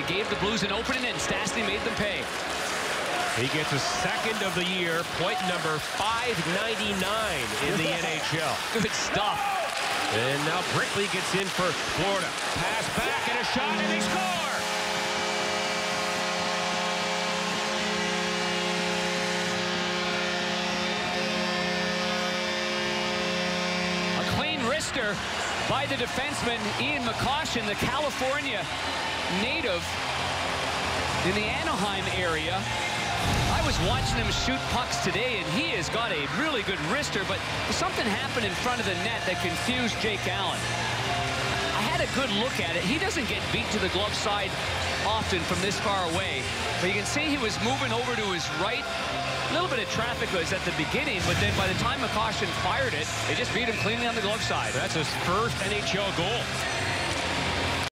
gave the Blues an opening, and Stastny made them pay. He gets a second of the year, point number 599 in the NHL. Good stuff. And now Brickley gets in for Florida. Pass back and a shot, and they score! A clean wrister by the defenseman, Ian McCoshen, the California native in the Anaheim area. I was watching him shoot pucks today, and he has got a really good wrister, but something happened in front of the net that confused Jake Allen. I had a good look at it. He doesn't get beat to the glove side often from this far away, but you can see he was moving over to his right. A little bit of traffic was at the beginning, but then by the time McCoshen fired it, they just beat him cleanly on the glove side. That's his first NHL goal.